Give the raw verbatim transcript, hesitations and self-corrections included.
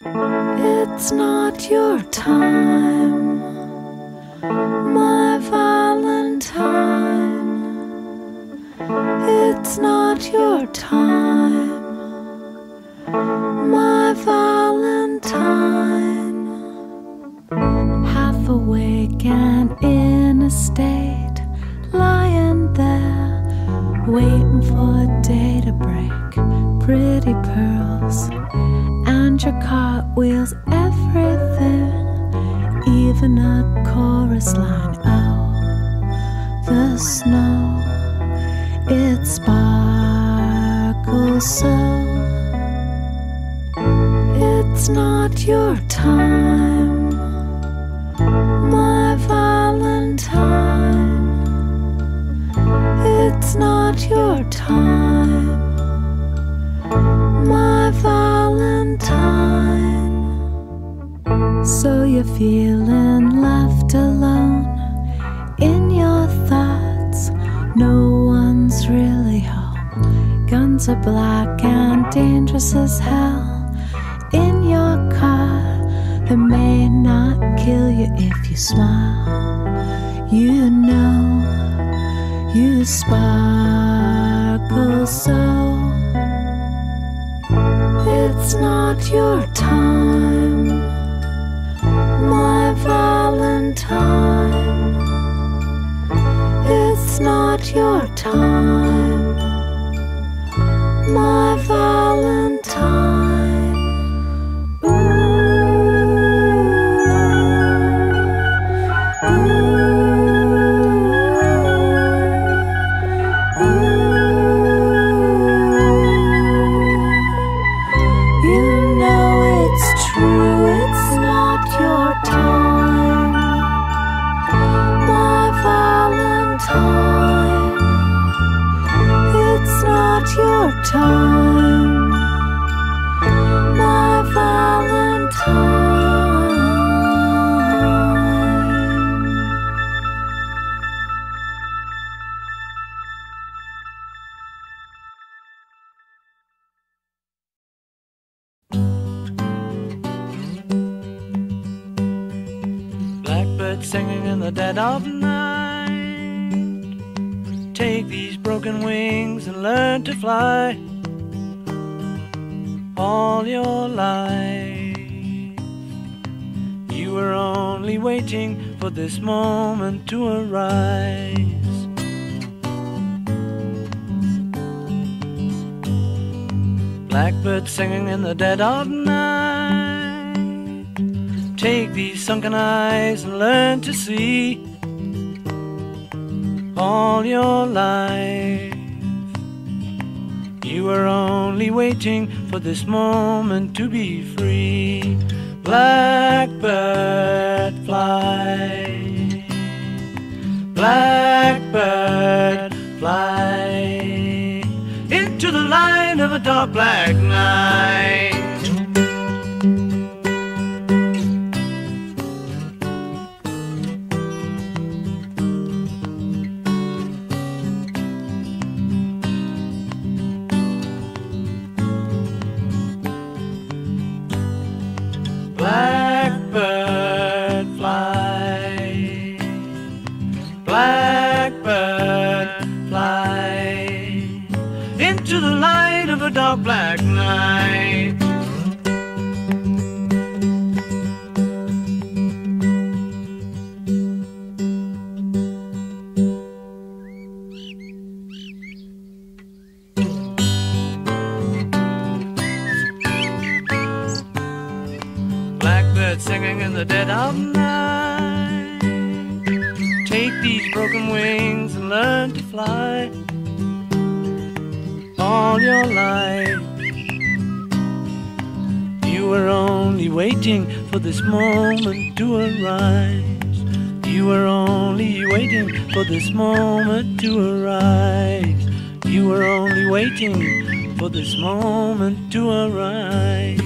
It's not your time, my Valentine. It's not your time, my Valentine. Half awake and in a state, lying there, waiting for a day to break. Pretty pearls and your cartwheels, everything, even a chorus line. Oh, the snow, it sparkles so. It's not your time, my Valentine. It's not your time, my Valentine. So you're feeling left alone in your thoughts. No one's really home. Guns are black and dangerous as hell. In your car, they may not kill you if you smile. You know you sparkle so. It's not your time, my Valentine. It's not your time, my Valentine. Ooh, ooh, ooh. You know it's true, it's not your time, my Valentine. It's not your time, my Valentine. Blackbird singing in the dead of night. Take these broken wings and learn to fly. All your life you were only waiting for this moment to arise. Blackbird singing in the dead of night. Take these sunken eyes and learn to see. All your life you were only waiting for this moment to be free. Blackbird fly, blackbird fly into the light of a dark black night. Blackbird fly, blackbird fly into the light of a dark black night. Blackbird singing in the dead of night. Take these broken wings and learn to fly. All your life you were only waiting for this moment to arise. You were only waiting for this moment to arise. You were only waiting for this moment to arise.